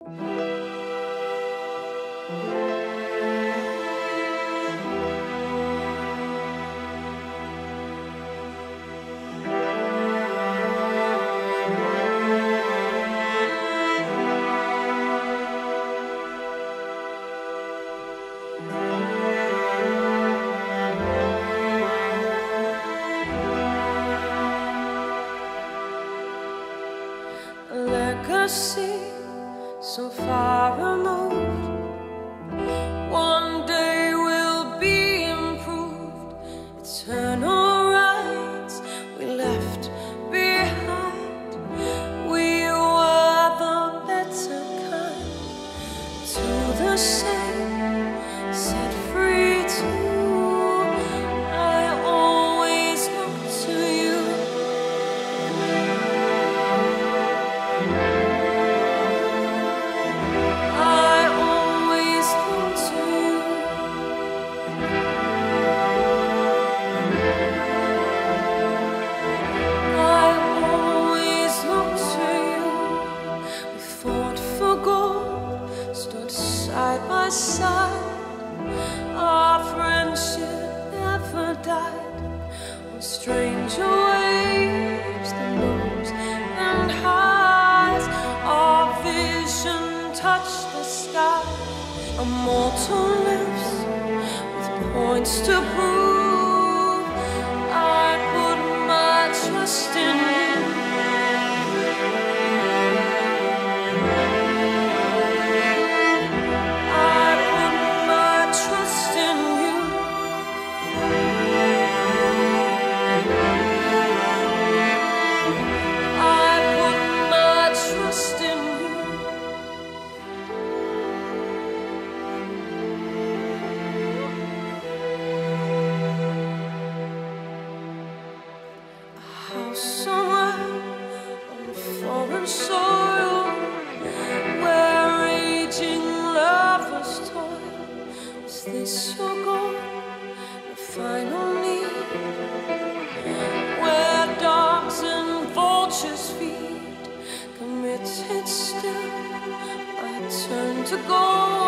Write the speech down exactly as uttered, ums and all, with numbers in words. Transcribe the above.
Legacy so far removed, one day will be improved. Eternal rights we left behind, we were the better kind. To the same, set free too, I always look to you. Side by side, our friendship never died. On stranger waves, the lows and highs, our vision touched the sky. Immortal lips with points to prove, I put my trust in you. Somewhere on foreign soil, where raging lovers toil. Is this your goal, your final need? Where dogs and vultures feed, committed still, I turn to gold.